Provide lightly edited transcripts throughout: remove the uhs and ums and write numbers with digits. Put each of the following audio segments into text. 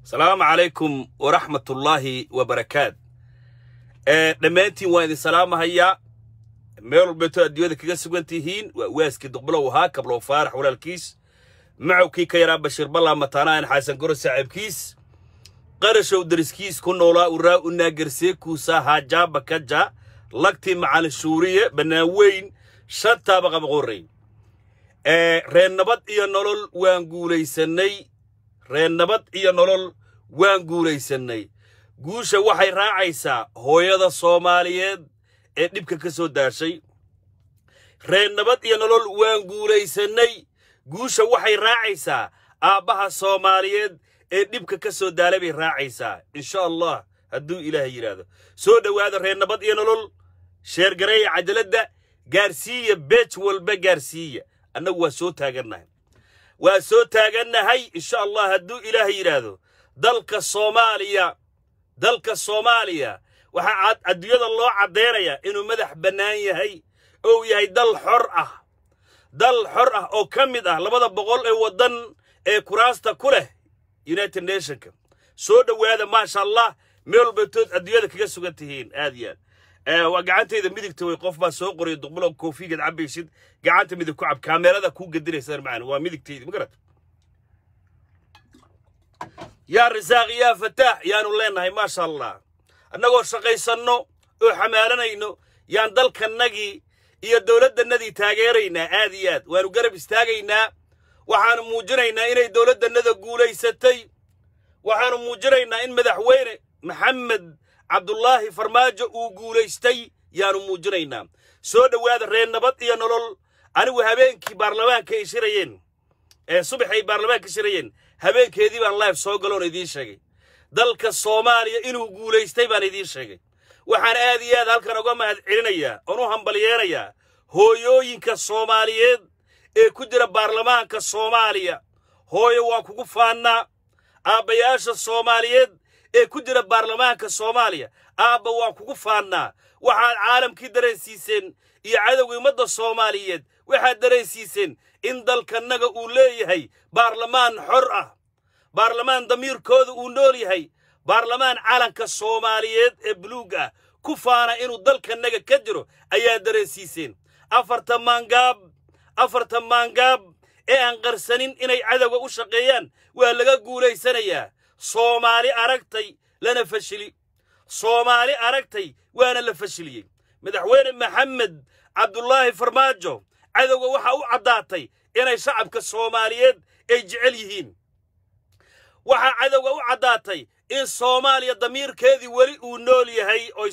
السلام عليكم ورحمة الله وبركاته. دمانتي وين السلام هيا ميل بيتو أديوذي كيغا سوغنتيهين واسكي دقبلو ها كبلو فارح ولا الكيس معو كي كيرا بشير بالله متاناين حسن قرص ساعب كيس قرشو درس كيس كنولا وراء الناقرسيكو ساها جابا كجا لقتي مع الشورية بناوين شتا بغا بغوري رين نبات إيا نولول وانقولي سني رين نبات إيا نولول وانقولي سني قوشا وحي راعيسا هويدا صوماليين دبكا كسو داشي رين نبات إيا نولول وانقولي سني قوشا وحي راعيسا آبها صوماليين دبكا كسو دالبي راعيسا إن شاء الله هدو إلهي يرادو سو دواد رين نبات إيا نولول شير قرية عدلده قارسية بيت والبا قارسية أنه واسو تاقرنا هاي إن شاء الله هدو إلهي يرادو دلك الصومالية وحا أدوية الله عديريا إنو مدح بناية هاي أو يهي دل حرأة أو كمدة لبدا بقول ودن كراستا كله يونايتد نيشنك سودا وهذا ما شاء الله ميل بتوت أدوية كيسو قنتهين هذه وقعانتي إذا ميدك توي قف ما سوق قري دقبلو كوفي قد عبي يشد قعانتي ميدك كعب كاميرا ذا كو قدر يصير معنا وميدك تيجي مقرد يا رزاق يا فتاح يا نولين هاي ما شاء الله أنو شقي سنو وحمالنا إنه يندل كنجي يا الدولة النادي تاجرينا عاديات ونقرب استاجينا وحنا موجرينا إن الدولة النادي قولي ستي وحنا موجرينا إن مدحوين محمد عبد الله فرماجة وقوليستي يانو موجرينا سودا وهذا رين نبط يا نولول أنا وهبينكي برلمان كيشريين صبحي برلمان كيشريين هبينكي هذي بان لايف سوقلون يدين شيء دلك الصومالية إنه قوليستي بان يدين شيء وحنا هذه هذا كانوا قام هالعينيا أنو هم بليانيا هو يوينك الصوماليين كدر برلمان كالصومالية هو يواكو فانا أبياش الصوماليين كدر برلمان كالصومالية أبا واكو فانا وحال عالم كي دريسيسين يعادوا يمد الصوماليين وحال دريسيسين إن دلك النغا أولي هاي برلمان حرأة برلمان ضمير كود أولي هاي برلمان عالم كالصوماليين بلوغة كفانا إنو دلك النغا كجرو أيا دريسيسين أفرتمان قاب أنقرسنين إني عادوا وشقيان وهلقا قولي سنيا صومالي أرقتي لنا فشلي صومالي أرقتي وانا لفشلي مدحوين محمد عبد الله فرماجو عدو وحا عداتي إني شعبك الصوماليين يجعليهين وحا عدو عداتي إن صوماليا ضمير كذي ولي ونولي هاي أي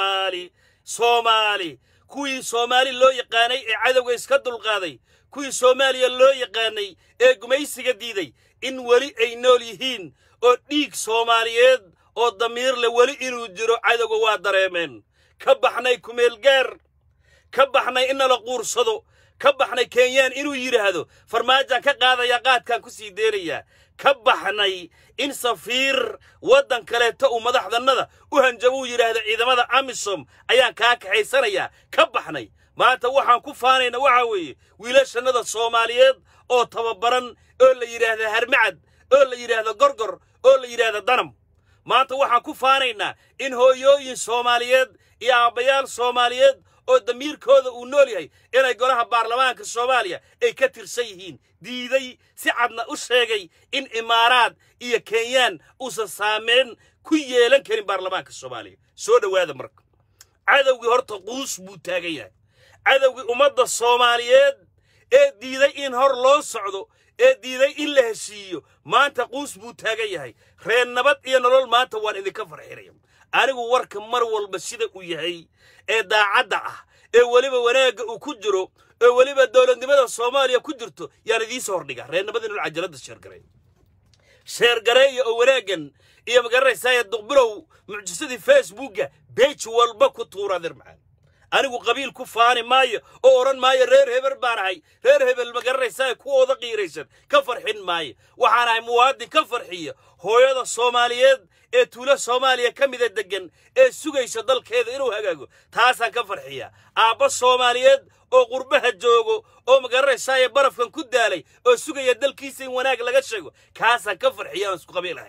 صومالي كوي صومالي لو يقاني عدو يسكدوا القاضي كوي صوماليا لو يقاني قميسي قديدي إن ولي أي نوليهين oo dhiig Soomaaliyeed oo damiir la wali inuu jiro cadawga waa dareemeen ka baxnay kumeel gaar ka baxnay in la quursado ka baxnay Kenyaan inuu yiraahdo farmaajo ka qaadaya qaadkan ku sii deeraya ka baxnay in safiir wadan kale ta u madaxdanada u hanjabo yiraahdo ciidamada AMISOM ayaan ka kaxaysanaya ka baxnay maanta waxaan ku faanayna waxa weeye wiilashanada Soomaaliyeed oo tababaran oo la yiraahdo harmacad oo la yiraahdo gorgor oo la yiraahdo danam maanta waxaan ku faanaynaa in hooyooyin Soomaaliyeed iyo aabayaal Soomaaliyeed oo damiirkooda uu nool yahay inay golaha baarlamaanka Soomaaliya ay ka tirsan yihiin diiday si cadna u sheegay in Imaaraad iyo Kenyaan uusan saameyn ku yeelan karin baarlamaanka Soomaaliya soo dhawaada marka cadawgi horta quus buu taagan yahay cadawgi ummadda Soomaaliyeed ee diiday in hor loo socdo diiday in la heshiiyo maanta quus buu taagan yahay reen nabad iyo nolol maanta waan idinka farxinaya anigu warka mar walba sida uu yahay daacadda ah waliba wanaaga uu ku jiro waliba dawladnimada Soomaaliya ku jirto yaan idin soo hordhiga reen nabad inuu cajalada sheer gareeyo oo wanaagan iyo magaraysaa duqbirow mucjisadii Facebooka page walba ku tuuradir macaan anigu qabiil ku faani maayo oo oran maayo reer hebel baanahay reer hebel ma garanaysaa kuwooda qiiraysan ka farxin maayo waxaanahay muwaadin ka farxiyo hooyada Soomaaliyeed ee tuula Soomaaliya kamid ah degan ee sugaysa dalkeeda inuu hagaago taasaan ka farxiya aaba Soomaaliyeed oo qurbaha joogo oo ma garanaysaa barafkan ku daalay oo sugaya dalkiisa in wanaag laga sheego kaasaan ka farxiya isku qabiil ahayn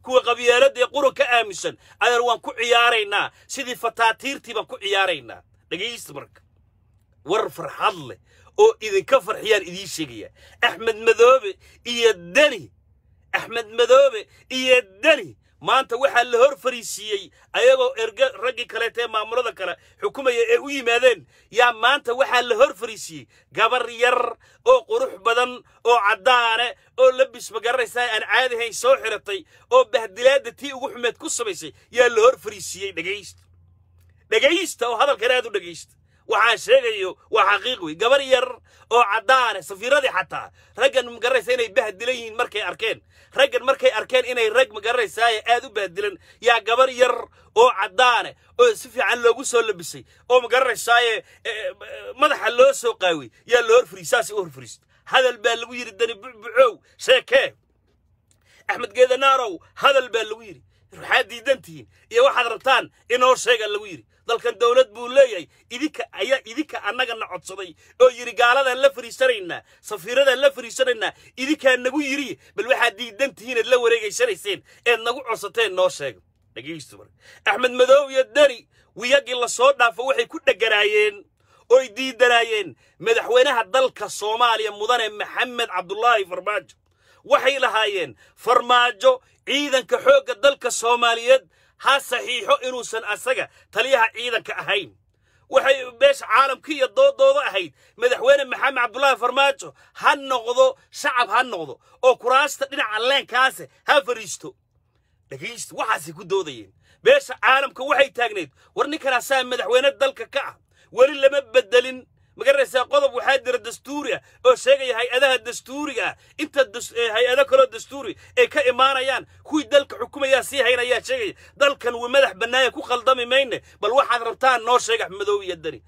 kuwa qabyaaladda qurun ka aaminsan adeer waan ku ciyaaraynaa sidii fataatiirtii baan ku ciyaaraynaa dhagaysta marka war farxad leh oo idinka farxiyaan idiin sheegaya axmed madoobe iyo dani maanta waxaa la hor fariisiyey ayagoo raggi kaleetee maamulada kale xukumaya ee u yimaadeen yaa maanta waxaa la hor fariisiyey gabar yar oo qurux badan oo caddaane oo labis magaranaysaa aan caadi ahayn soo xiratay oo bahdilaadda tii ugu xumeed ku samaysay yaa la hor fariisiyey dhagaysta oo hadalkan aad u dhagaysta waxaan sheegayo waa xaqiiq wey gabar yar oo caddaane safiiradii xataa raggan magaranaysaa inay bahdilan yihiin markay arkeen inay rag magaranaysaa aad u bahdilan yaa gabar yar oo caddaane oo si fiican loogu soo labisay oo magaranaysaa madaxa loo soo qaaway yaa la hor fariisaasi u hor fariista hadal baa lagu yiri dani bucbucow sheekee axmed geedanaanow hadal baa lagu yiri waxaad diidantihiin iyo waxaad rabtaan inoo sheega lagu yiri dalkan dawlad buu leeyahay idinka annagana codsaday oo yiri gaaladan la fariisanaynaa safiiradan la fariisanaynaa idinkaa nagu yiri bal waxaad diidantihiin la wareegaysanayseen ee nagu codsateen noo sheega dhageysto mar axmed madoobe iyo dani wiyagii la soo dhaafo waxay ku dhagaraayeen oo diidanaayeen madaxweynaha dalka Soomaaliya mudane maxamed cabdullaahi farmaajo waxay lahaayeen farmaajo ciidanka xoogga dalka Soomaaliyeed ha saxiixo inuusan asaga taliyaha ciidanka ahayn waxay beesha caalamka iyo doodooda ahayd madaxweyne maxamed cabdullaahi farmaajo ha noqdo shacab ha noqdo oo kuraasta dhinaca leenkaas ha fariisto dhageysto waxaasi ku doodayeen beesha caalamka waxay taagneed war ninkan asaa madaxweyne dalka ka ah wali lama bedelin magaraysaa qodob waxaa jira dastuuri ah oo sheegaya hay-adaha dastuuriga inta hay-ado kale dastuuri ay ka imaanayaan kuwii dalka xukumaya si haynayaa sheegaya dalkan uu madax banaaya ku khaldami mayne bal waxaad rabtaan noo sheeg axmed madoobe iyo dani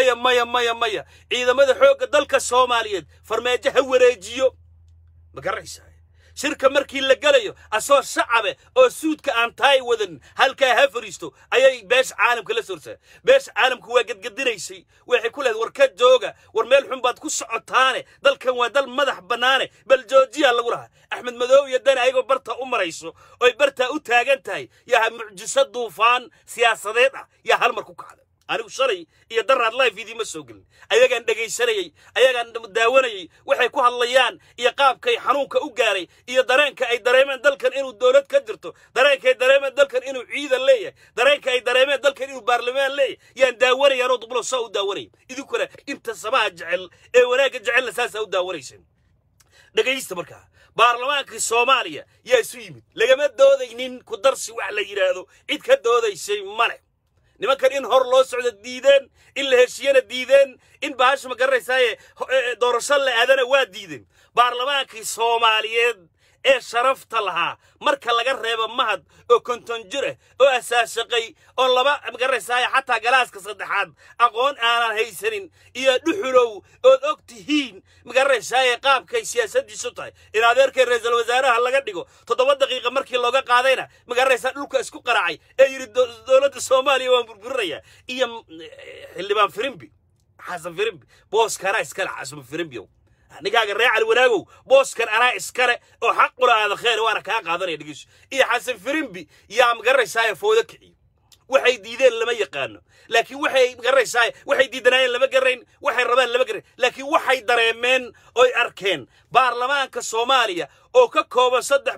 maya ciidamada xoogga dalka Soomaaliyeed farmaajo ha wareejiyo magaraysaa shirka markii la galayo asoo shacabe oo suudka aan taay wadan halka ha fariisto ayay beesh caalamka la soorsaa beesh caalamku waa gadgadinaysay waxay ku leedahay war ka jooga war meel xun baad ku socotaane dalkan waa dal madax banaane bal joojiya lagu lahaa axmed madoobe iyo dani ayagoo barta u marayso oo barta u taagan tahay yaa mucjisad duufaan siyaasadeed ah yaa hal mar ku kacday anigu shalay iyo daraad live idii ma soo gelin ayagaan dhageysanayay ayagaan daawanayay waxay ku hadlayaan iyo qaabkay xanuunka u gaaray iyo dareenka ay dareemeen dalkan inuu dawlad ka jirto dareenka ay dareemeen dalkan inuu ciidan leeyahay dareenka ay dareemeen dalkan inuu baarlamaan leeyahay yaan daawanayaan oo dublo soo u daawanay idinkuna inta samaha jecel ee wanaaga jecel saasa u daawanaysan dhageysta markaa baarlamaanka Soomaaliya yaa isu yimid lagama doodaynin ku darsi wax la yiraahdo cid ka doodaysay male nimankan in hor loo socdo diideen in la heshiyana diideen in baash ma garanaysaa doorasho la aadana waa diideen baarlamaanka Soomaaliyeed ee sharafta lahaa marka laga reebo mahad oo konton jir oo asaasaqay oo laba ma garanaysaa xataa galaaska saddexaad aqoon aanan haysanin iyo dhuxulow oo ogtihiin ma garanaysaa qaabkay siyaasadiisu tahay in adeerkay ra'iisul wasaaraha laga dhigo 7 daqiiqo markii looga qaadayna ma garanaysaa dhulka isku qaracay ee yiri dawladda Soomaaliya waan burburaya iyo xildhibaan Firimbi xasan Firimbi boos kana iskala xasan Firimbi nigaaga reecal wanaagow booskan anaa iskale oo xaq u lahaada khayr waana ka qaadanay dhigish iyo xasan Firimbi yaa magaraysaa foodo kiciyo waxay diideen lama yaqaano laakiin waxay magaraysaa waxay diidanayeen lama garayn waxay rabaan lama garayn laakiin waxay dareemeen oo arkeen baarlamaanka Soomaaliya oo ka kooban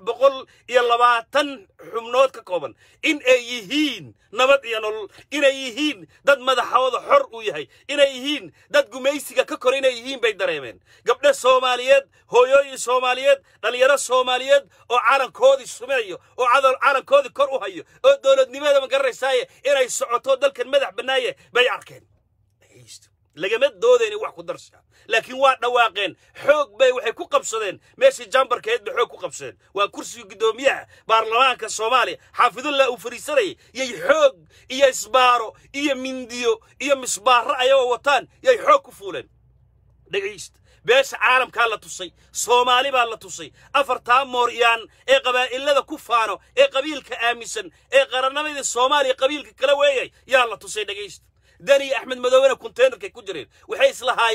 320 xubnood ka kooban in ay yihiin nabad iyo nolol inay yihiin dad madaxooda xor u yahay inay yihiin dad gumaysiga ka kor inay yihiin bay dareemeen gabdho Soomaaliyeed hooyooyin Soomaaliyeed dhalinyaro Soomaaliyeed oo calankoodii sumeeyo oo calankoodii kor u hayo oo dawladnimada ma garanaysaa inay socoto dalkan madax banaaye bay arkeen lagama doodayni wax ku darsha laakiin waa dhawaaqeen xoog bay waxay ku qabsadeen meeshii jambarkeed bay xoog ku qabsadeen waa kursiga gudoomiyaha baarlamaanka Soomaaliya xaafidullah u fariisanay yay xoog iyo isbaaro iyo mindiyo iyo misbaaro ayagoo wataan yay xoog ku fuuleen dhageysta beesha caalamka la tusay Soomaali baa la tusay afarta mooryaan ee qabaa'ilada ku faano ee qabiilka aaminsan ee qaranimada Soomaaliya qabiilka kala weeyay yaa la tusay dhageysta dani axmed madoobe container ku jireen waxay islahaayeen dadka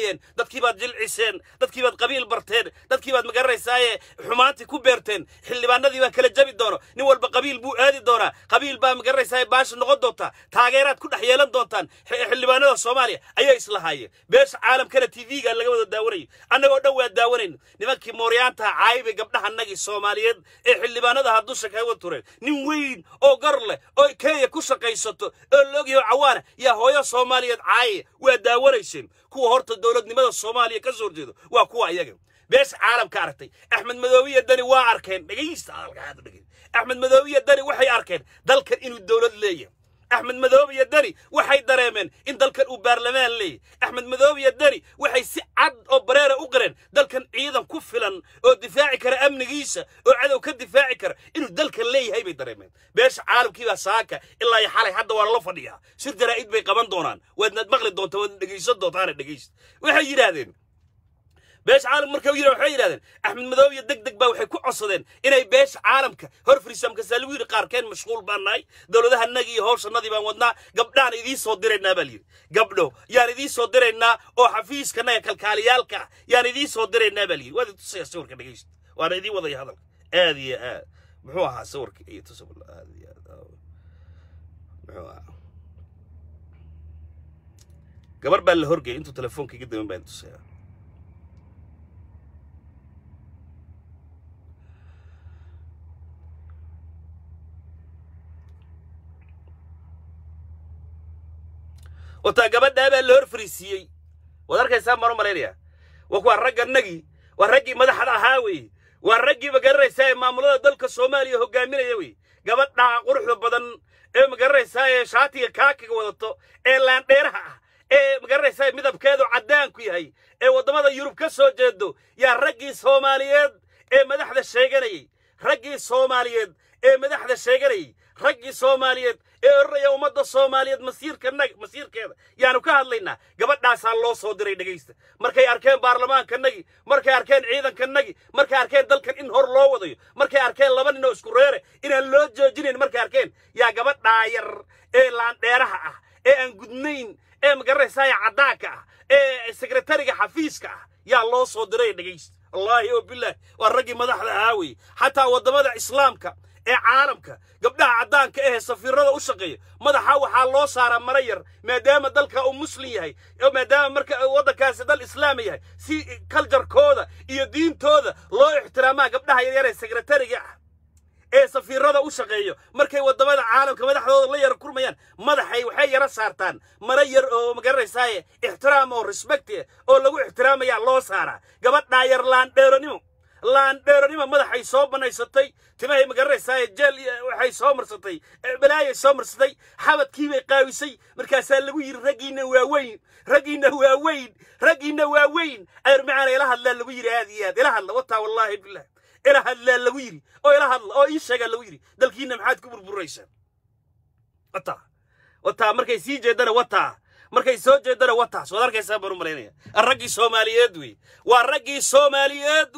dadkii baad jilciseen dadkii baad qabiil barteen dadkii baad magaranaysaa xumaantii ku beerteen xildhibaanadii baa kala jabi doono nin walba qabiil buu aadi doonaa qabiil baa magaranaysaa baasha noqon doonta taageeraad ku dhex yeelan doontaan xildhibaanada Soomaaliya ayaa islahaayeen beesha caalamkana TV-ga laga wada daawanayo annagoo dhan waa daawanayno nimankii mooryaanta caaybe gabdhaha nagi Soomaaliyeed ee xildhibaanada hadusha ka wada tureen nin weyn oo gar leh oo Kenya ku shaqaysato oo loogiyo cawaana ya hooyo Soomaaliyeed caay waa daawanayseen kuwa horta dawladnimada Soomaaliya ka soo jeedo waa kuwa iyaga bees caalamka aragtay Axmed Madoobe iyo Dani waa arkeen dhageysta halkaad dhagey Axmed Madoobe iyo Dani waxay arkeen dalkan inuu dawlad leeyahay أحمد مذوب يدري وحي دريمن إن دل كان وبرلمان لي أحمد مذوب يدري وحي سعد أو بريرة أقرن دل كان عيدا كفلا أو دفاعي كر أمن جيسة أو عدو كدفاعي كر إنه دل كان لي هاي بدريمن بيش عالم كذا ساكا إلا يحالي حد ولا فديها سير جرائد بيقبان دونان ودنا مغلد دون تو دقيسة دون طارق دقيسة وحي يرادين بيش عالم مركب يروح يرادين أحمد مذوب يدق با وحي كعصدين إنه بيش عالمك هرفري سمك سالوي رقار كان مشغول باناي دولة هالنجي هوش النادي بان ودنا قبلان إذي صدرنا بلير قبله يعني إذي صدرنا أو حفيز كنا كالكاليالك يعني إذي صدرنا بلير وهذا تصير صور كدقيست وأنا إذي وضعي هذا هذه محوها صور إيه تصب هذه محوها قبل بالهرجي أنتوا تلفونك جدا من بين تصير وتاجبت ده بقى اللي فريسيي وذلك يسمى مرة مالية وكو الرجل النجي والرجل مدح هاوي والرجل بجرى يساي معمولة دلك الصومالي هو جامل يوي جبتنا قرح بدن مجرى يساي شاتي كاكي وضطو إلا نيرها مجرى يساي مذهب كذا عدان كي هاي وضمضة يوروب كسو جدو يا رجل صوماليات مدح الشيجري رجل صوماليات مدح الشيجري رجل صوماليات الرئي ومدى الصوماليات مسير كذا يعني كهالينا قبلنا سالو صدري دقيست مركي أركان بارلمان كنجي مركي أركان عيدا كنجي مركي أركان دل كان إنهر لو وضي مركي أركان لبن إنه سكريره إن اللوجو جنين مركي أركان يا قبلنا ير لان ديرها أنقدنين مقرر ساي عداكا سكرتاري حفيزكا يا الله صدري دقيست الله وبالله والرجل مدح هاوي حتى وضمضة إسلامك عالمك قبلها عدانك سفيرة وشقية مدحا وحا لو صار مرير ما دام دلك او مسلم هي او ما دام مركا ودكاس دل اسلامي هي سي كلجر كودا iyo diintooda loo ixtiraamaa gabdhaha yar yar secretary-ga سفيرة وشقية مركي ودمada caalamka madaxdooda la yar kurmayaan madaxay waxay yara saartaan marayir oo magaraysaay ixtiraam oo respect oo lagu ixtiraamaya loo saara gabadha yar laan dheeronimo madaxay soo banaysatay timahay magaraysaay jeel waxay soo marsatay balaayay soo marsatay xabadkii bay qaawisay markaas lagu yiri ragiina waa weyn ay macna ila hadla lagu yiri aadiyaad ila hadla wata wallahi billah ila hadla lagu yiri oo ila hadla oo ii sheega lagu yiri dalkiina maxaad ku burburaysan wata markay sii jeedana wata markay soo jeedana wata soo arkaysa baro maleynaya ragii Soomaaliyeed way waa ragii Soomaaliyeed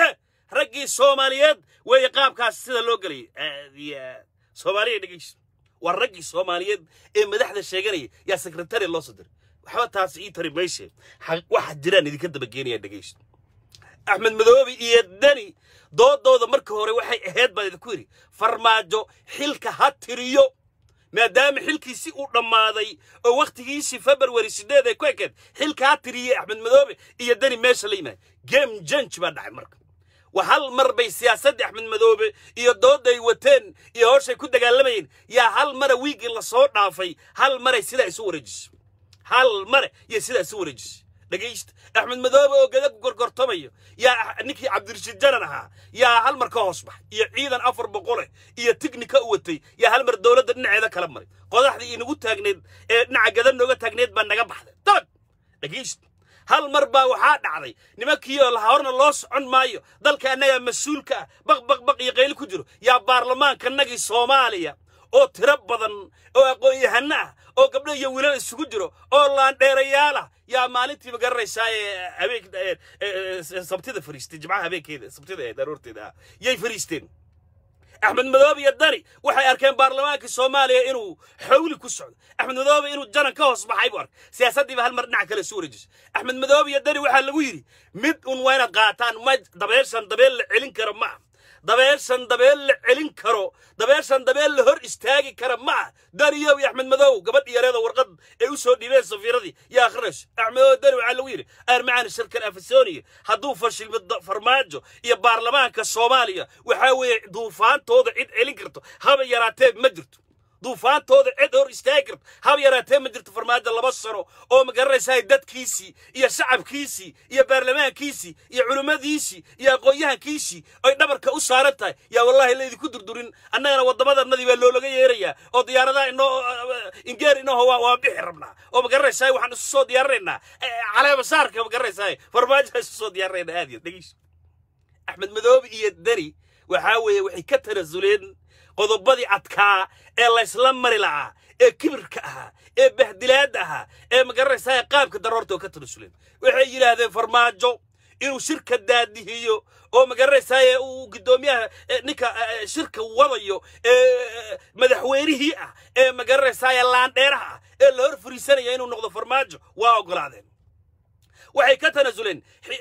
way qaabkaas sida loo galay aadiyaad Soomaaliyeed dhigis waa ragii Soomaaliyeed ee madaxda sheeganay ya secretary loo soo diray waxa taas ii tari meesha waxa jiraan idinka daba geenaya dhigis أحمد مذوب يدني دودة مركه هوري وحي أهد بعد كوري فرماجو حلك هاتريو ما دام حلك يسيء رمادي أو وقت يسي فبراير سداد كويكد حلك هاتريو أحمد مذوب يدني ماشي لينا جيم جنش بعد عمرك وهل مر بسياسة أحمد مذوب يدودة يوتن يهورش يكون دجالمين يا هل مر ويجي للصوت نافي هل مر يسيل سورج هل مر يسيل سورج دقيست أحمد مذوب وقدك قرقرطمي يا نكي عبد الرشيد جننها يا هالمر كهصبح يا عيدا أفر بقوله يا تكنيك قوتي يا هالمر الدولة النع ذا كلام مري قاضح دي نقول تاجنيد نع جذن نقول تاجنيد بنا جنب حدا طب دقيست هالمر باوحات عري نمكي الهورن اللص عن مايو ضل كأنه مسؤول بق يقيل كجرو يا برلمان كنجي صوماليا أو تربضن أو أقوي هنا أو قبل يولد السجرو أو لان ديرياله يا مالتي بقرر ساي أبيك سبتي ذا فريستي جماعة أبيك كذا سبتي ذا ضرورتي ذا يا فريستين أحمد مذوبي الدري وحي أركان برلمانك الصومالي إنه حولي كسعود أحمد مذوبي إنه جنن كوس بحيبور سياسة دي بهالمرنع كلا سوريجس أحمد مذوبي الدري وحي لويري مد وين قاطان ما دبيرسن دبيل علين كرم معه دبيرسن دبيل علين كرو دبيرسن دبيل هر استاجي كرم معه داريو يا أحمد مذوب قبل يريض ورقد يوسف ديبيل صفيردي يا خرش أحمد الدري وحي لويري أرمعان الشركة الأفسونية هدوفش فرماجو يا برلمانك الصومالية وحاوي دوفان توضع عيد علين كرتو هذا يراتب مجرت دوفان توضع عيد هر استاجر هذا يراتب مجرت فرماجو الله بصره أو مقرس هاي دت كيسي يا شعب كيسي يا برلمان كيسي يا علماء كيسي يا قويها كيسي أي نبر كأسارتها يا والله اللي ذي كدر دورين أنا وضم هذا النادي باللولة يريا أو ديار ذا إنه إنجار إنه هو بيحرمنا أو مقرس هاي وحن الصوت يرينا على مسارك مقرس هاي فرماجو الصوت يرينا هذه دقيش أحمد مذوبي يدري وحاوي وحي كتر الزولين قضبضي عدكا إلا إسلام مريلا كبركها بهدلادها مقرس هاي قابك ضرورته كتر الزولين وحي هذا فرماجو إنه شركة دادي هيو أو مقرس هاي وقدوميها نكا شركة وضيو مدحويري هي مقرس هاي اللان ديرها اللي هرفري سنة إنه نقضو فرماجو واو قلادين waxay ka tanaasuleen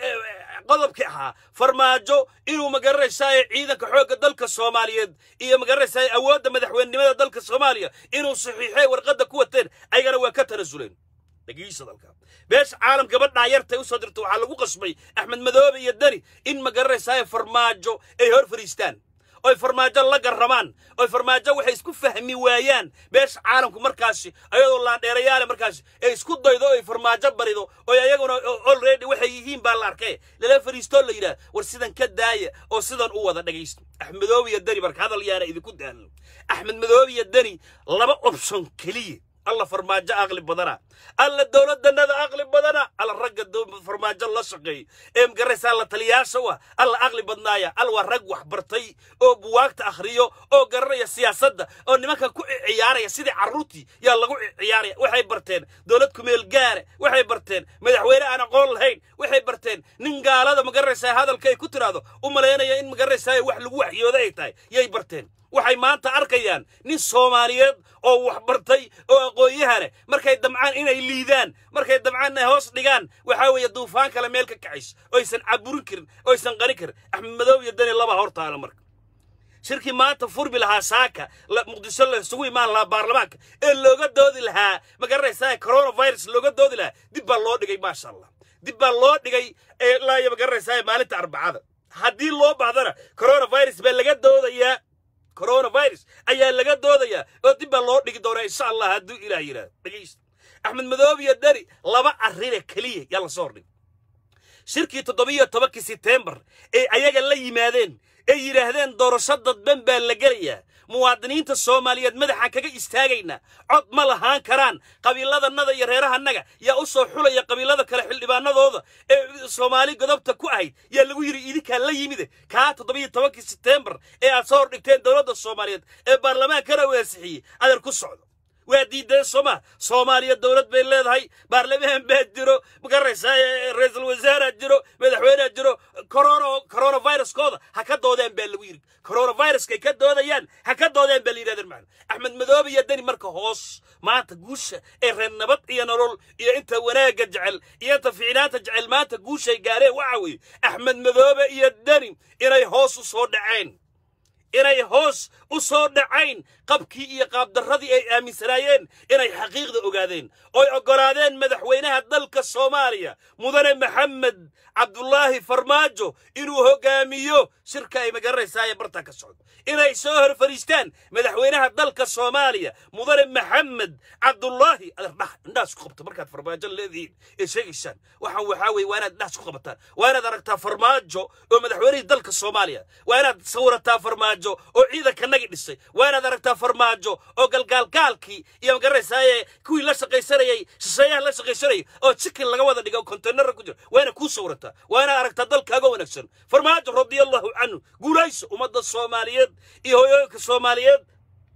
qodobkii ahaa farmaajo inuu magaraysaay ciidanka xoogga dalka Soomaaliyeed iyo magaraysaay awoodda madaxweynenimada dalka Soomaaliya inuu saxiixay warqadda ku wateen ayagana waa ka tanaasuleen dhagiisa dalka bees caalam gabadha yartay u soo dirto waxa lagu qasbay Axmed Madoobe iyo Dani in magaraysaay farmaajo ay hor fariistaan أي فرماجة لقى الرمان أي فرماجة وحيسكو فهمي ويان بيش عالمكم مركزي أيضا الله ريال مركزي يسكو ضيضو أي فرماجة بريدو أي يقولون already وحيهين بالاركي لا فريستول لينا ورسيدان كداية أو سيدان أوضا دقيست أحمد مذوبي الدني برك هذا اللي أنا إذا كنت أهل أحمد مذوبي الدني لما أوبشن كليه الله فرماجة أغلب بدنا الله الدولة دنا أغلب بدنا الله الرجل فرماجة الله شقي مقرس الله تليا سوا الله أغلب بدنايا الله الرجل وحبرتي أو بوقت آخريو أو قرر السياسة أو نمك كو عيارة يا سيدي عروتي يلا كو عيارة وحي برتين دولتكم الجارة وحي برتين مدحويرة أنا قول هين وحي برتين ننقال هذا مقرس هذا الكي كتر هذا وملاينا يا إن مقرس هاي وحلو وحي يودايتاي يا برتين waxay maanta arkayaan nin Soomaaliyeed oo wax bartay oo aqoon-yahane markay damcaan inay liidaan markay damcaan hoos dhigaan waxa weeye duufaan kala meel ka kacis oo aysan caburin karin oo aysan qani karin Axmed Madoobe iyo Dani laba hortaala marka shirki maanta furbi lahaa saaka muqdisho la isugu imaan lahaa baarlamaanka ee looga doodi lahaa magaraysaa coronavirus looga doodi lahaa dib baa loo dhigay maasha Allah dib baa loo dhigay ilaa iyo magaraysaa maalinta Arbacada haddii loo baahdana coronavirus baa laga doodayaa coronavirus ayaa laga doodaya oo dib loo dhigi doona insha Allah haduu Ilaahay yiraahdo dhageeyst Axmed Madoobe iyo Dani laba arrin kaliya yalla soo dhig shirkii 17 September ee ayaga la yimaadeen ay yiraahdeen doorashada dadban baa la galaya muwaadiniinta Soomaaliyeed madaxa kaga istaagayna cod ma lahaan karaan qabiiladanada iyo reerahannaga yaa u soo xulaya qabiilada kale xildhibaanadooda ee Soomaali godobta ku ahayd yaa lagu yiri idinka la yimid ka 17 September ee aad soo dhigteen dawladda Soomaaliyeed ee baarlamaanka rawaasixiyay adar ku socdo وادي صوماليا الدولة بين لهاي بارلمان بيجرو مقرس رئيس الوزراء جرو مدحوينه جرو كورونا فيروس كذا هكذا دين بالوير كورونا فيروس كي كذا دين هكذا دين بالليل هذا المعنى أحمد مذوبي يدني مركه هوس ما تجوش الرنبط ينرول يا أنت وناك جعل يا أنت فعلات جعل ما تجوش يجاري وعوي أحمد مذوبي يدني إلى هوس صود عين إنay hoos u soo dhacayn qabkii iyo qaab darradii ay aaminsanayeen inay xaqiiqda ogaadeen oo ogolaadeen madaxweynaha dalka Soomaaliya mudane Maxamed Cabdullaahi Farmaajo inuu hogaamiyo shirka ay magaraysaa barta ka socdo inay soo hor fariistaan madaxweynaha dalka Soomaaliya mudane Maxamed Cabdullaahi ndaas ku qabto markaad Farmaajo leediin ee sheegishan waxaan waxa weey waa inaad ndaas ku qabataan waa inaad aragtaa Farmaajo oo madaxweynaha dalka Soomaaliya waa inaad sawirataa Farmaajo oo ciidanka naga dhisay waana aragtaa Farmaajo oo galgaalkii iyo magaraysaa kuwii la shaqaysanayay shisheeyaha la shaqaysanayay oo chicken laga wada dhigo container ku jiro waana ku sawirata waana aragtaa dalkaaga wanaagsan Farmaajo radiyallahu anhu guulayso ummadda Soomaaliyeed iyo hooyooyinka Soomaaliyeed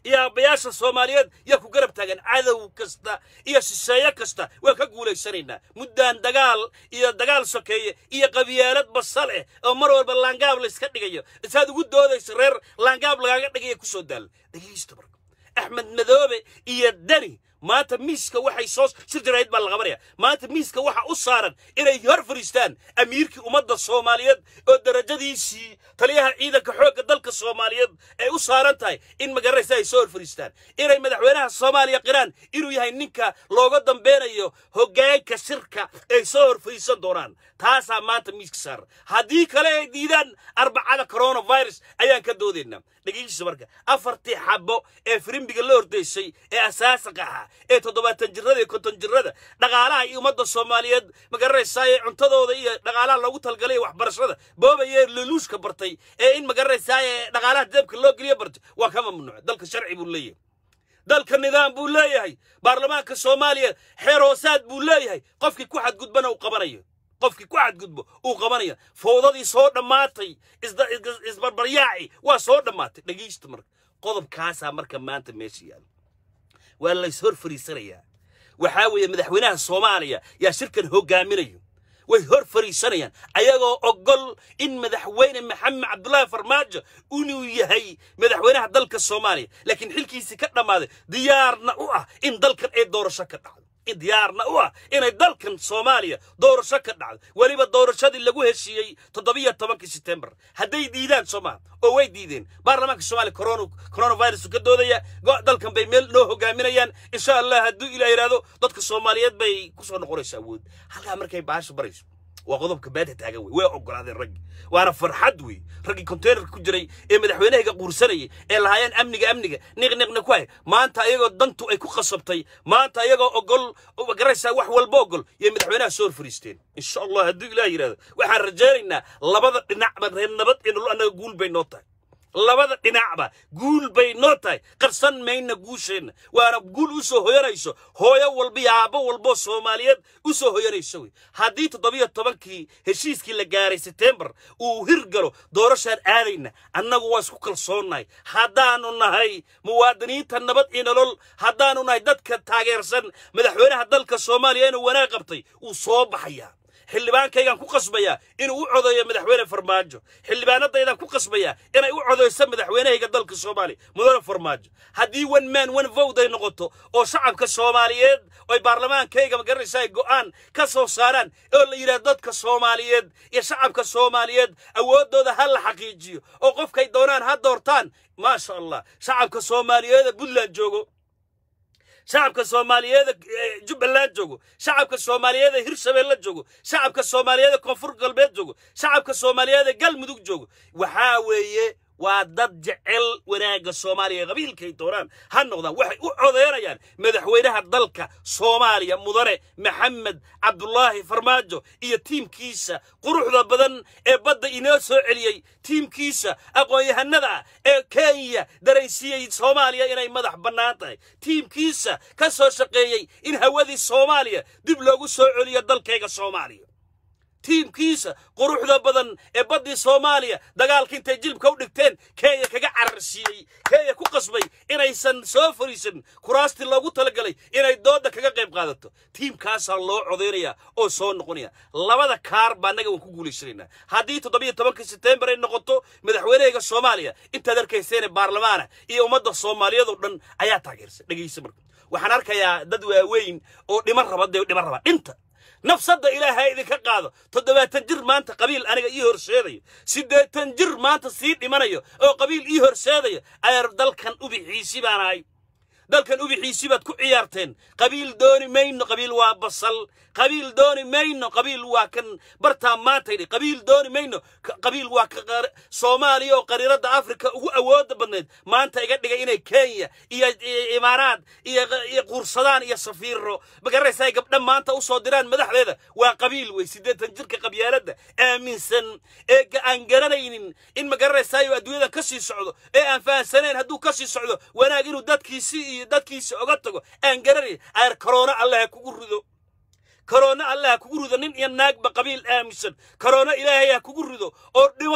يا بياش الصوماليات يا كقرب تاجن عذو كستا يا سيسايا كستا وكقولي سنينا مدان دجال يا دجال سكية يا قبيلات بصلة مرور باللانجاب لسكت نجيو إذا تقول ده يسرر لانجاب لقاعد نجيو كسودال دقيقة تبرك أحمد مذوبة يدني ما تميسك وحي صوص سجرايد بالغبرية ما تميسك وحا أصارا إلى يهرفرستان أميرك ومدى الصوماليات الدرجة دي سي تليها إذا كحوك دلك الصوماليات أي أصارا تاي إن مقرسة يسور فرستان إلى مدحوينها الصومالية قران إلو يهي نينكا لو قدم بينيو هقاي كشركة أي سور فرستان دوران تاسا ما تميسك سار هديك لي ديدان 4 كورونا فيروس أيان كدودينا دقيقة سبركة أفرتي حبو إفرين بيقلور دي شيء أساسك تضبط جرده كنتن جرده دغالاha iyo umada Soomaaliyeed ma garanaysaa cuntadooda iyo dhaqaalaha lagu talgalay wax barashada booba yeer leeluuska bartay in ma garanaysaa dhaqaalaha dabka loo galiyo bartay waa kama mamnuuc dalka sharci buu leeyahay dalka nidaam buu leeyahay baarlamaanka Soomaaliya xeer hoosaad buu leeyahay qofkii ku xad gudbana uu qabanayo qofkii ku xad gudbo uu qabanayo foodadii soo dhamaatay isbarbaryaaci waa soo dhamaatay dhageysta marka qodobkaas marka maanta meeshii yaal ولا يسهر فريسانيا وحاول مدحوينها الصومالية يا شركة هوجامينيو ويهر فريسانيا أيقو أقول إن مدحوين محمد عبد الله فرماجة أنو يهي مدحوينها دلك الصومالية لكن حلكي سكتنا ماذا ديارنا أوه إن دلك إيه دور شكت إن ديارنا أوه إن دلك صوماليا دور شكت وليبا دور شادي اللي جوه الشيء تضبية 8 سبتمبر هدي ديدان صومال أو وين ديدين برلمان الصومالي كورونا فيروس وكده ده دلك بيميل له جامينيان إن شاء الله هدو إلى إرادة دلك الصوماليات بيكسر نقول سعود هلا أمريكا يبعش بريش وغضب كبادة تاجوي وأقول هذا الرجل وأنا فرحدوي رجل كونتينر كجري مدحوينه قورسني الهايان أمنية نغ كوي ما أنت أيقو دنتو أيكو خصبتي ما أنت أيقو أقول وجرسه وحول بقول مدحوينه سور فريستين إن شاء الله هدو إلى إرادة وحن رجالنا لبض نعمة النبض إنه أنا أقول بينوتها labada dhinacba guul bay noo tahay qarsan mayna guusheen waana guul u soo hoyanayso hooyo walba yaabo walba Soomaaliyeed u soo hoyanayso hadii 17kii heshiiskii la gaaray September uu hirgalo doorashaan aadayna annagu waa isku kalsoonay hadaanu nahay muwaadiniinta nabad iyo nolol hadaanu nahay dadka taageersan madaxweynaha dalka Soomaaliya inuu wanaag qabtay uu soo baxaya xildhibaankaygan ku qasbaya inuu u codeeyo madaxweyne Farmaajo xildhibaanadaydan ku qasbaya inay u codeyso madaxweynahayga dalka Soomaaliya mudane Farmaajo hadii one man one vote ay noqoto oo shacabka Soomaaliyeed oo baarlamaankayga ma garanaysaa go'aan ka soo saaraan oo la yiraahdo dadka Soomaaliyeed iyo shacabka Soomaaliyeed awoodooda hal xaqiijiyo oo qofkay doonaan ha doortaan ma sha Allah shacabka Soomaaliyeed Puntland joogo شعبك الصومالية جبلان جوجو شعبك الصومالية هيرشبيل جوجو شعبك الصومالية كونفور قلبيت جوجو شعبك الصومالية قلب مدوق جوجو وحاوي وضد جعل وناق الصومالية قبيل كي دوران هالنقطة وحي عذيرا يعني مدحوينها الدلكة صوماليا مضرع محمد عبد الله فرماجو إيا تيم كيسا قروح ذا بدن بدا إناسو عليي تيم كيسا أقوى هالنذا كاية دريسية صوماليا إناي مدح بناتي تيم كيسا كسو شقيي إن هواذي صوماليا دبلوغو سو عليا الدلكة صوماليا تيم كيسا قروح ذا بدن بدي صوماليا دقال كنت جلب كودكتين كايا كاقا عرسيي كايا كو قصبي إناي سن سوفريسن كراستي اللوغو تلقالي إناي دودا كاقا قيب قادتو تيم كاسا اللو عذيريا أو سون نقونيا لابدا كار باناقا ونكو قولي شرينا هادي 17 سبتمبر نقطو مدحوينيغا صوماليا انت دركيسين بارلمانا إيا ومدى الصوماليا دون أيا تاقيرس دقيسي مركو وحان أركيا دادوا وين أو دمر ربا انت نفس إلهي إذا كقاضي تدبا تنجر ما أنت قبيل أنا إيهر سيدي سيدة تنجر ما أنت سيد إيمانيو أو قبيل إيهر سيدي أير دل كان أبي حيسي باناي دل كان أبي حيسي باتكو عيارتين قبيل دوني مينو قبيل وابصل قبيل دوني مينو قبيل واكن برتا ماتيني قبيل دوني مينو قبيل واك صوماليا وقريرة أفريقيا وأود بنيد ما أنت يقدر إني كينيا إيا إمارات إيا قرصدان إيا سفيرو بقرر ساي قبل ما أنت وصادران مدح هذا وقبيل ويسيدة تنجرك قبيلة آمين سن إيا أنجرانين إن مقرر ساي أدوية كسي سعودو إيا أنفان سنين هدو كسي سعودو وانا أقولو داد كيسي أغطقو أنجرانين أير كورونا الله كوكو كورونا الله كوكو نين يناك بقبيل آمين سن كورونا إلهي كوكو أو ديو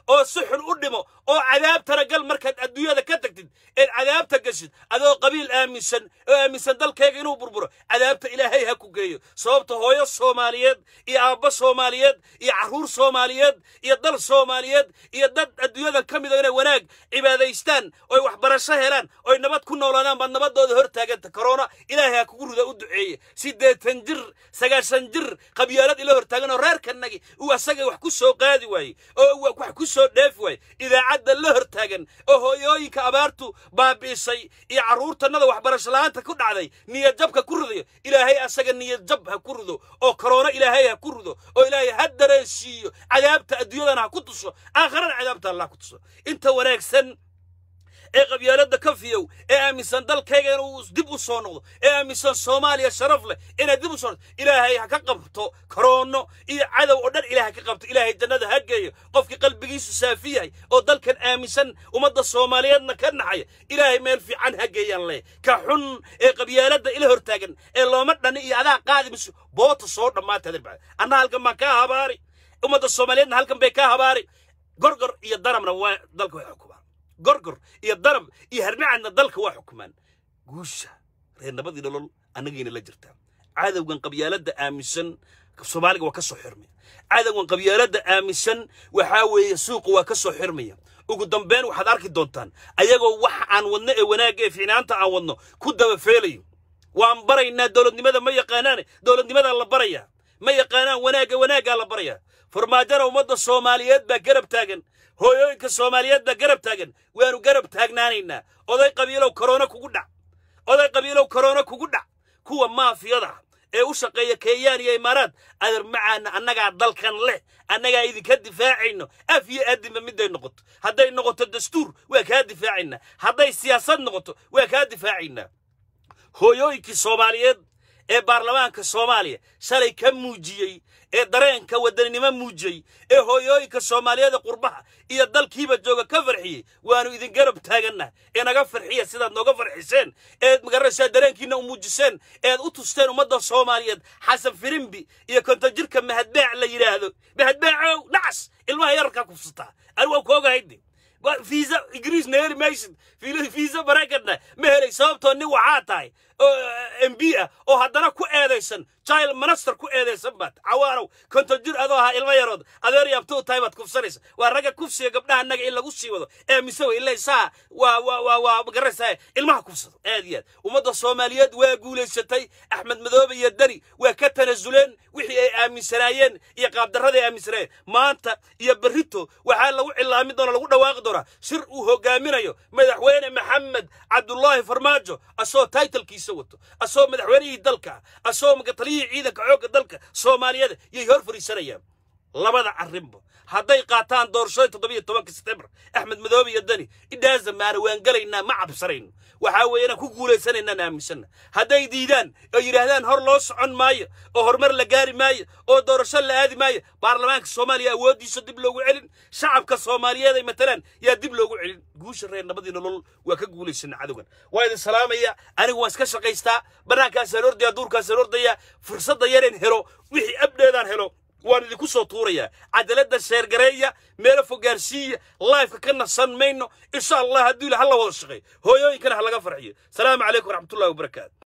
oo suxun u dhimo oo cadaabtana gal markaad adduunyada ka tagtid ee cadaabta gashid adoo qabiil aaminsan oo aaminsan dalkayga inuu burburo cadaabta ilaahay ha ku geeyo sababta hooyo Soomaaliyeed iyo aabba Soomaaliyeed iyo caruur Soomaaliyeed iyo dal Soomaaliyeed iyo dad adduunyada kamid ah inay wanaag cibaadaystaan oo wax barasho helaan oo nabad ku noolaadaan bad nabadooda hor taaganta corona ilaahay ha kugu ruda u duceeyay 80 jir 90 jir qabyaalad ila hor taagan oo reerkanagi uu asaga wax ku soo qaadi waayay oo wax ku soo dheef waayay idaacada la hor taagan oo hooyooyinka abaartu baabiisay iyo caruurtanada wax barasho la'aanta ku dhacday niyad jabka ku rudayo ilaahay asaga niyad jab ha ku rudo oo corona ilaahay ha ku rudo oo ilaahay haddareesiyo cadaabta adduunyadana ha ku tuso aakhirana cadaabta Allah ku tuso inta wanaagsan ee qabyaalada ka fiyow ee aaminsan dalkayga inuu dib u soo noqdo ee aaminsan Soomaaliya sharaf leh inay dib u soo noqdo ilaahay ha ka qabto corona iyo cadow oo dhan ilaahay ka qabto ilaahay jannada ha geeyo qofkii qalbigiisu saafi yahay oo dalkan aaminsan ummadda Soomaaliyeedna ka naxaya ilaahay meel fiican ha geeyaan leh ka xun ee qabyaalada ila hortaagan ee looma dhani iyo adaa qaadimis boota soo dhamaatay anna halkan ma ka habaari ummadda Soomaaliyeedna halkan bay ka habaari gorgor iyo daramna waa dalka way xukumaan gorgor iyo darab iyo harnacadna dalka waa xukumaan guusha reer nabadii nolol anagina la jirtaa cadawgan qabyaalada aaminsan Soomaaliga waa ka soo xirmay cadawgan qabyaalada aaminsan waxa weeye suuqa waa ka soo xirmaya ugu dambeyn waxaad arki doontaan ayagoo wax aan wadno ee wanaag ee fiinaanta aan wadno ku daba feelayo waan baraynaa dawladnimada ma yaqaanaan dawladnimada la baraya ma yaqaanaan wanaaga la baraya farmaajada ummadda Soomaaliyeed baa garab taagan hooyooyinka Soomaaliyeed baa garab taagan waanu garab taagnaanaynaa oday qabiilow corona kugu dhac kuwa maafiyada ee u shaqeeya Kenya iyo Imaaraat adar macaana annaga dalkan leh annaga idinka difaacayno af iyo adima miday noqoto haday noqoto dastuur waa ka difaacayna haday siyaasad noqoto waa ka difaacayna hooyooyinka Soomaaliyeed ee baarlamaanka Soomaaliya shalay ka muujiyay ee dareenka wadaninimo muujiyay ee hooyooyinka Soomaaliyeed qurbaha iyo dalkiiba jooga ka farxiyay waanu idin garab taagana inaga farxiya sidaad nooga farxiseen ee magarasha dareenkiina u muujiseen ee u tusteen ummadda Soomaaliyeed xasan firimbi iyo kontajirka mahadbaac la yiraahdo mahadbaacow dhacas ilmaha yarka ku fusata arwa ku ogaaydi فيزا إنجليز نهر مايسن فيزا براكنا مهري سببتو إني وعاتاي إمبيا أو هادنا كو إيديسن شايل منستر كو إيديسن بات عوارو كنت جير أدوها إلما يرود أدير يابتو تايمات كوفسانيس وارجع كوفسي قبلها النجا إلا قصي وذو مسوي إلا يسا وقرصها إلما كوفسد أديات ومدى الصوماليات وقولي ستي أحمد مذوبي يدري وكتن الزلين وحي آمن سرايين يقاب درهدي آمن سرايين ما أنت يبريتو وحال لو إلا آمن دونا لو دواقدورا سر وهجامينيو مدحوين محمد عبد الله فرماجو أصو تايتل كيسوتو أصو مدحويني دلكا أصو مقطلي عيدك عوق دلكا سوماليات يهور فريسانيا لبدا عرمبو هداي قاتان دورشوي 17 سبتمبر احمد مذوبي يدني إدازا مانا وان قلينا ما عبصرين وحاوينا كو قوليسانينا نامسنا هداي ديدان او يراهدان هور لو سعون مايا او هرمر لقاري مايا او دورشان لهادي مايا بارلمانك الصوماليا اوديسو دب لوغو علين شعبك الصوماليا دي مثلا يا دب لوغو علين قوش الرين نبدي نلول وكا قوليسان عدوغان وايد السلامية انا واسكا شقيستا برناكا سنورديا دوركا سنورديا فرصة يارين هيرو وحي ابنيدان هيرو وأنا ذي كوسو طوريا عدالة الشهر جرية ملفو جارسية لايف كنا صن منه إن شاء الله هدول هلا والله الشقي هو يوم كنا هلا فرحية. السلام عليكم ورحمة الله وبركاته.